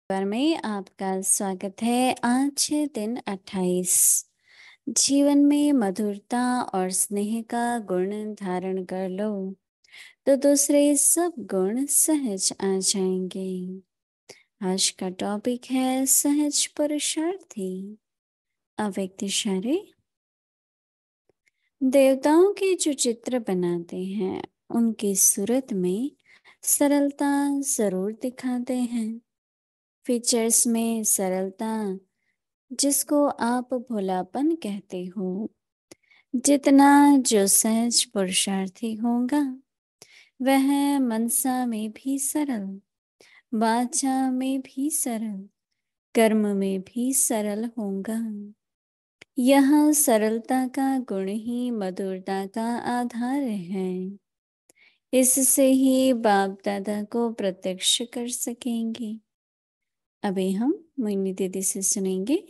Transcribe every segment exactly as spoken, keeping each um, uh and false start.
बार में आपका स्वागत है। आज है दिन अट्ठाईस। जीवन में मधुरता और स्नेह का गुण धारण कर लो तो दूसरे सब गुण सहज आ जाएंगे। आज का टॉपिक है सहज पुरुषार्थी। अव्यक्त इशारे। देवताओं के जो चित्र बनाते हैं उनकी सूरत में सरलता जरूर दिखाते हैं। फीचर्स में सरलता, जिसको आप भोलापन कहते हो। जितना जो सहज पुरुषार्थी होगा वह मनसा में भी सरल, वाचा में भी सरल, कर्म में भी सरल होगा। यह सरलता का गुण ही मधुरता का आधार है। इससे ही बाप दादा को प्रत्यक्ष कर सकेंगे। अभी हम मोहिनी दीदी से सुनेंगे।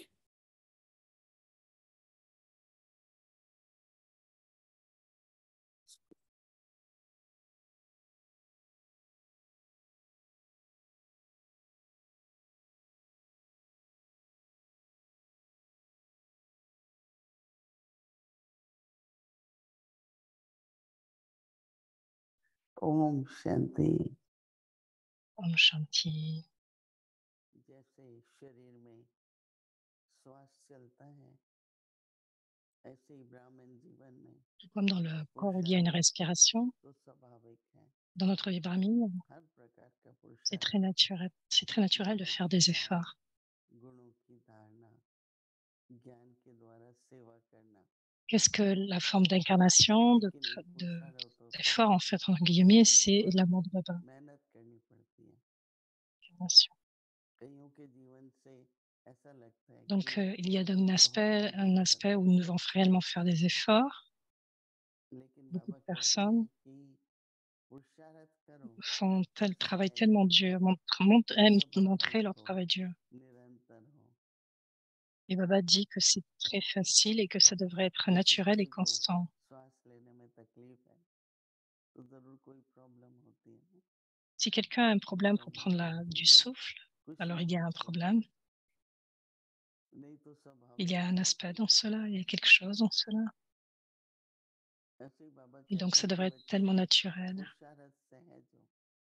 ओम शांति। ओम शांति। जैसे शरीर में श्वास चलता है, ऐसे ही ब्राह्मण जीवन में Comme dans le corps, il y a une respiration. तो स्वाभाविक है। Dans notre vie brahmine, हर प्रकार का c'est पुरुषार्थ très naturel, c'est très naturel de faire des efforts. गुणों की धारणा, ज्ञान के द्वारा सेवा करना। Qu'est-ce que la forme d'incarnation, de, लेकिन एक de, पुरुषार्थ होता है, d'effort, en fait, entre guillemets, c'est बहुत l'amour de Baba. मेहनत करनी पड़ती है। Incarnation. कईयों के जीवन से ऐसा लगता है Donc, कि euh, il y a un बहुत aspect, un मेहनत aspect कर où रहे nous devons réellement faire des efforts. हैं। लेकिन Beaucoup बाबा de कहते personnes हैं कि पुरुषार्थ करो, font tel travail इसमें tellement dur, montrent, montrent- aiment montrer स्वाभाविक leur हो, travail dur. निरंतर हो। Et Baba dit que c'est très facile et que ça devrait être जैसे naturel et किसी को constant. श्वास लेने में तकलीफ है तो जरूर कोई प्रॉब्लम होती है। Si quelqu'un a un problème pour prendre la, du souffle, कुछ alors ना il y a un कुछ है, problème. नहीं तो Il स्वाभाविक y a un है aspect कि dans cela, il y a quelque chose dans cela. ऐसे ही बाबा Et donc कहते ça हैं कि devrait être बच्चे tellement naturel. पुरुषार्थ सहज हो,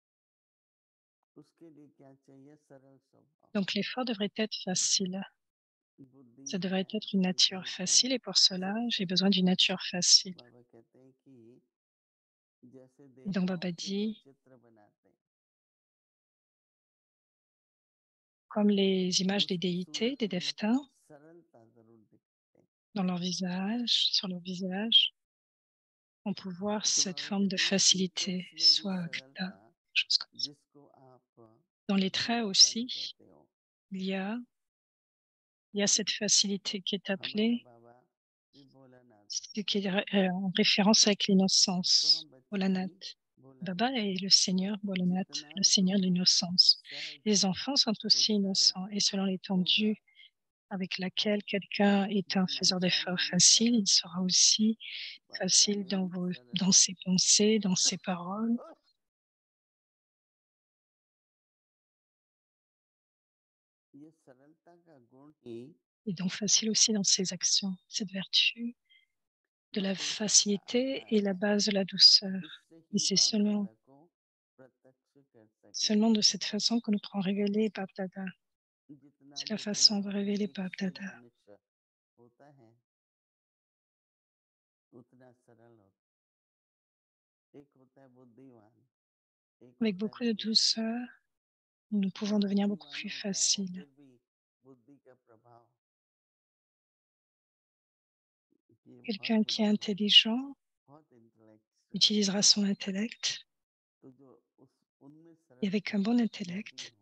उसके लिए क्या चाहिए? सरल स्वभाव, Donc l'effort devrait être facile. बुद्धि Ça devrait ज्ञान être une इनके nature होते हैं facile et pour cela, j'ai सत्संग। besoin d'une nature facile. बाबा कहते हैं कि जैसे Et donc देवताओं Baba के जो dit, चित्र बनाते हैं, comme les images des उसकी déités, सूरत des में devtas, सरलता जरूर दिखते हैं। dans leur visage, sur leur visage, on peut voir तो cette बाबा forme de कहते हैं facilité, फीचर्स में भी soit gata, सरलता, chose comme ça. जिसको आप Dans les traits भोलापन aussi, कहते हो। il y a, il y a cette facilité qui est हमारा appelée, बाबा भी Bholanath, ce qui est euh, en référence avec तो l'innocence, हम बच्चे Volanat. भी Baba भोलानाथ est हैं। le Seigneur Bolanat, जितना le जो Seigneur de l'innocence. सहज Les enfants sont aussi पुरुषार्थ innocents et selon होगा, l'étendue avec laquelle quelqu'un est un वो faiseur मनसा d'efforts में भी facile, सरल, il sera aussi वाचा facile में dans, भी vos, सरल। dans ses pensées, dans ses paroles, ये सरलता का गुण ही et donc facile aussi dans ses actions. Cette vertu de la मधुरता का facilité आधार est la है। base de la douceur. इससे Et ही c'est बाप seulement, दादा को प्रत्यक्ष कर seulement de सकेंगे। cette façon que nous pourrons révéler Bab Dada. जितना C'est la façon de बुद्धिमान révéler एक Bab शिव Dada. मनुष्य होता है, उतना सरल होता है। एक होता है बुद्धिमान, एक Avec होता है beaucoup de विवेकशील। douceur, nous जो pouvons devenir beaucoup बुद्धिमान plus होता है वो faciles. फिर भी बुद्धि का प्रभाव, ये बहुत Quelqu'un qui est बुद्धिमान, intelligent बहुत इंटेलेक्चुअल, utilisera son intellect तो जो उस उनमें et avec सरलता un bon नहीं intellect, हो,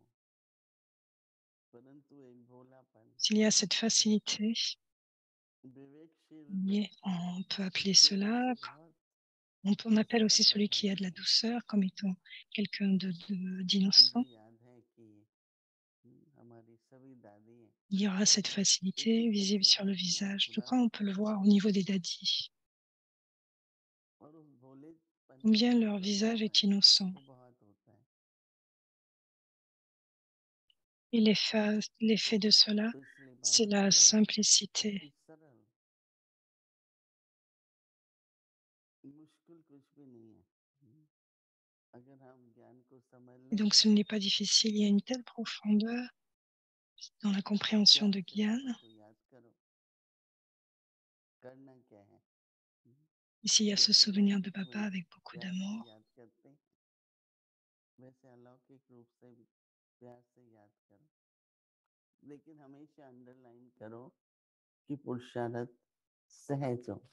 परंतु एक भोलापन, s'il y a cette facilité, विवेकशील mais व्यक्ति on peut appeler केवल cela, से बहुत on, peut, on appelle aussi सरल celui qui a de la बनाएंगे। douceur comme étant quelqu'un de, de- मुझे d'innocent. याद है कि हमारी सभी दादी हैं, Il y aura cette एक facilité एक का visible sur चेहरा le इतना visage. Je खुला crois on peut होता le है, voir au niveau des dadis. और उस भोलेपन का Combien जो leur visage प्रभाव है est innocent. वो बहुत होता है। Et l'effet l'effet de cela, तो इसलिए c'est बाबा la कहते हैं simplicité. कि सरल मुश्किल कुछ भी नहीं है। हम्म, अगर हम ज्ञान को समझ Et लें donc ce n'est pas difficile, il y a une telle profondeur dans la compréhension प्यार de से बाबा Gyan. को याद करो, करना क्या है। हम्म, Ici, il y a ce जैसे लोग souvenir de Baba हमें avec beaucoup प्यार से d'amour. याद करते हैं, वैसे अलौकिक रूप से भी प्यार से याद करो, लेकिन हमेशा अंडरलाइन करो कि पुरुषार्थ सहज हो।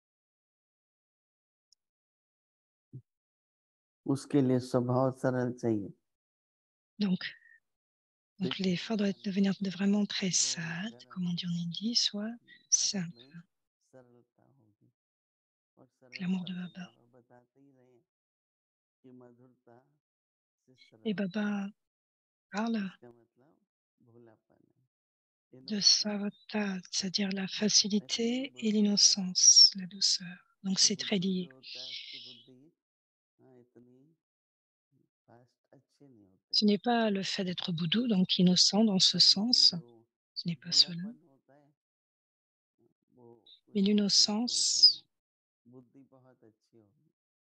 उसके लिए स्वभाव सरल चाहिए। Donc, donc फिर l'effort doit être devenir de vraiment très sage, comme on dit en hindi, soit सब simple, में सरलता होगी और l'amour सरलता de तो Baba. बाबा बताते ही रहे कि मधुरता से Et सरलता, Baba parle इसका मतलब भोलापन है, de innocence। Savata, c'est-à-dire la ऐसे नहीं facilité et बुद्धि है l'innocence, la douceur. Donc c'est très बुद्धू lié. जो होता है उसकी बुद्धि हाँ इतनी फास्ट अच्छी नहीं होती, Ce n'est pas le fait d'être boudou, donc innocent dans ce परंतु sens, जो ce n'est pas cela. भोलापन होता है वो Mais उसमें ठीक होता ही l'innocence, है। बुद्धि बहुत अच्छी होगी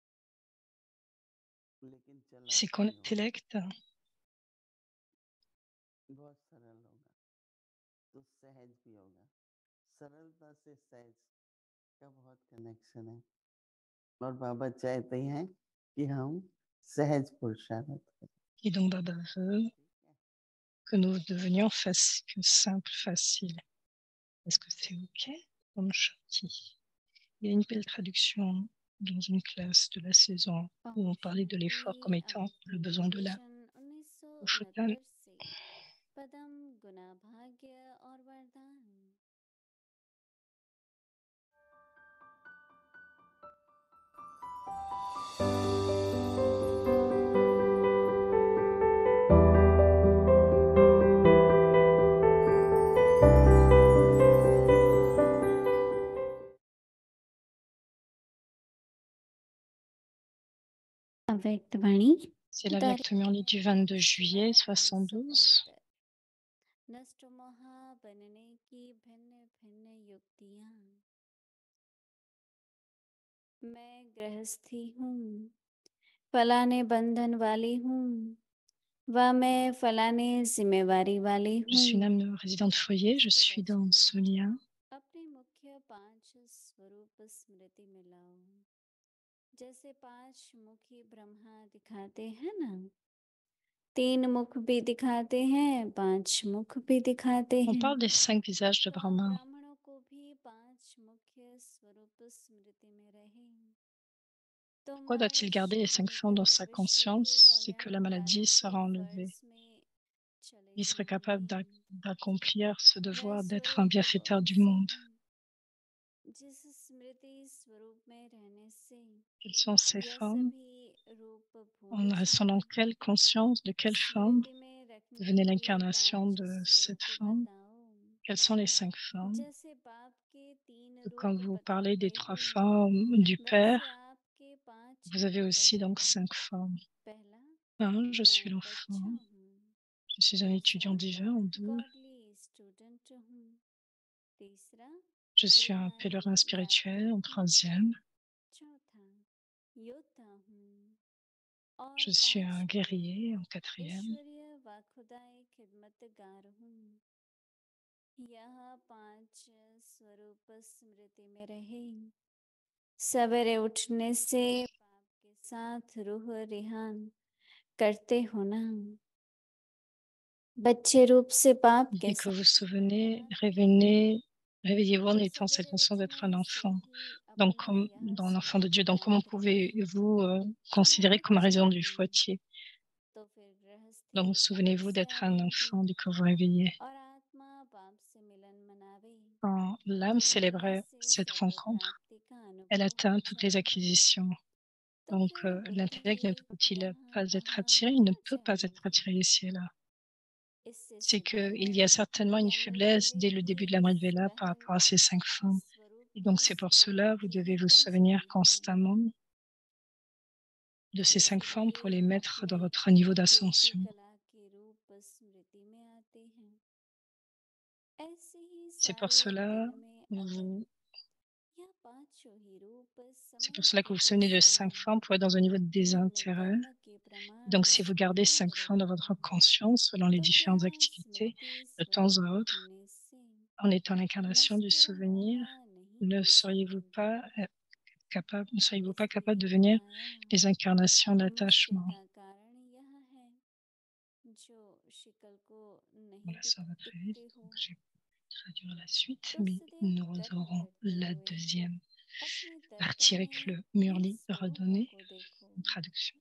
लेकिन c'est चालाक qu'en नहीं होगा, intellect, बहुत सरल होगा तो सहज भी होगा। सरलता से सहज का बहुत कनेक्शन है और बाबा चाहते हैं कि हम सहज पुरुषार्थ करें। et donc Baba veut ठीक है, que nous devenions faci- simples, faciles. Est-ce que c'est OK? Om Shanti. Il y a une belle traduction dans une classe de la saison où on parlait de l'effort comme étant le besoin de l'âme. Au Shotan, से पदम गुना भाग्य और वरदान। अव्यक्त वाणी c'est la Vyaktamurli du vingt-deux juillet soixante-douze. नष्ट मोहा बनने की भिन्न भिन्न युक्तियां। मैं गृहस्थी हूँ, फलाने बंधन वाली हूँ, व मैं फलाने जिम्मेवारी वाली Je suis une हूँ। âme résidente foyer, je suis dans ce lien. अपने मुख्य पांच स्वरूप स्मृति में लाओ, जैसे पांच मुखी ब्रह्मा दिखाते हैं ना, तीन मुख भी दिखाते हैं, पांच मुख भी दिखाते On हैं। parle des cinq visages de तो Brahma. ब्राह्मणों को भी पांच मुख्य स्वरूप स्मृति में रहे। Pourquoi doit-il garder les cinq formes dans sa conscience? C'est que la maladie sera enlevée. Il serait capable d'ac- d'accomplir ce devoir d'être un bienfaiteur du monde. जिस स्मृति स्वरूप में रहने से Quelles sont ces यह formes? सभी रूप भूल En restant dans जाओ। quelle conscience, de quelle forme स्मृति में रखने devenait के लिए l'incarnation पांच de cette स्वरूप forme? बताओ। Quelles sont les cinq formes? जैसे बाप के तीन Quand रूप vous parlez des बताते trois हैं, formes du वैसे Père, आपके पांच vous avez रूप aussi हैं। donc cinq formes. पहला, Un, je suis मैं l'enfant. बच्चा हूँ। Je suis un étudiant divin. En deux, godly student हूँ। तीसरा, je suis un रूहानी pèlerin spirituel. En यात्री हूँ। troisième, चौथा, योद्धा हूँ। और je suis un पांचवा, guerrier. En quatrième, ईश्वरीय व खुदाई खिदमतगार हूँ। यह पांच स्वरूप स्मृति में रहे। सवेरे उठने से बाप के साथ रूह रिहान करते हो ना। बच्चे रूप से बाप के dès que vous vous साथ souvenez, रिहान réveillez, réveillez-vous en तो étant cette सवेरे conscience d'être un उठने से enfant. ही Donc, अपना comme यह dans l'enfant de स्वरूप Dieu. Donc, comment याद रहे। pouvez-vous euh, considérer और comme raison du चाहिए foyer? तो फिर गृहस्थी Donc, souvenez-vous d'être un enfant dès que vous réveillez. और आत्मा बाप से मिलन मनावे। Quand l'âme तो दुनिया célébrait से cette सर्व rencontre, प्राप्ति का elle अनुभव हो atteint toutes les जाए। acquisitions. तो Donc, फिर euh, l'intellect ne बुद्धि peut-il यहाँ pas être वहाँ attiré? Il ne कहाँ peut pas être जाएगी। attiré ici et là. इससे C'est सिद्ध है qu'il y a certainement une कहने के faiblesse लिए dès le कि début de la इस Vela par पहल rapport à ces cinq formes. स्वरूप Et donc, की c'est pour स्मृति cela, vous की devez vous souvenir कमजोरी है। constamment de ces cinq formes pour les इसलिए mettre dans अपने votre niveau कीर्ति d'ascension. कला के रूप स्मृति में C'est pour cela vous C'est pour cela que vous vous souvenez de cinq formes pour être dans un niveau de désintérêt. Donc, si vous gardez cinq formes dans votre conscience selon les différentes activités, de temps à autre, en étant l'incarnation du souvenir, ne seriez-vous pas euh, capable, ne seriez-vous pas capable de devenir les incarnations d'attachement? Voilà, ça va très vite, donc je vais traduire la suite, mais nous aurons la deuxième partie avec le Murli redonné en traduction.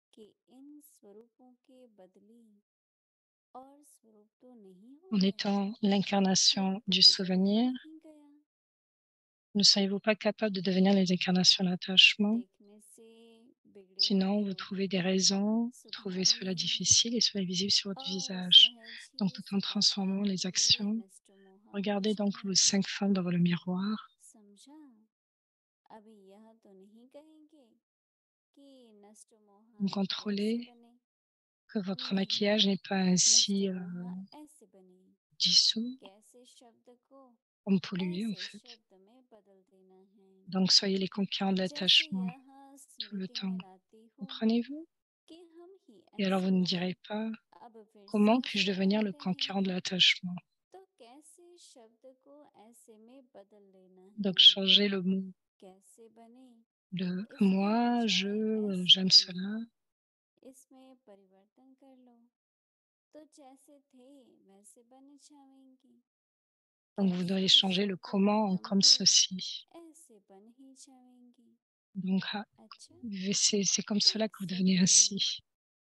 En étant l'incarnation du souvenir, ne seriez-vous pas capable de devenir les incarnations d'attachement? Sinon, vous trouvez des raisons, vous trouvez cela difficile et cela est visible sur votre visage. Donc, tout en transformant les actions, regardez donc vos cinq formes dans le miroir. Vous contrôlez que votre maquillage n'est pas ainsi euh, dissous, comme pollué en fait. Donc, soyez les conquérants de l'attachement tout le temps. Comprenez-vous? Et alors, vous ne direz pas, comment puis-je devenir le conquérant de l'attachement? Donc, changez le mot de moi, je, j'aime cela. Donc, vous devez changer le comment en comme ceci. Donc, ah, c'est, c'est comme cela que vous devenez ainsi.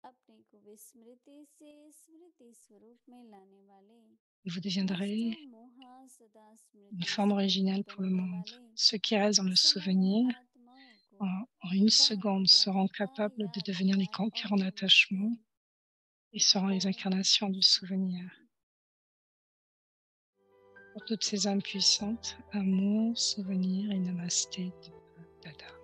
Et vous deviendrez une forme originale pour le monde. Ceux qui restent dans le souvenir, en, en une seconde, seront capables de devenir les conquérants d'attachement et seront les incarnations du souvenir. Pour toutes ces âmes puissantes, amour, souvenir et namasté de Dada.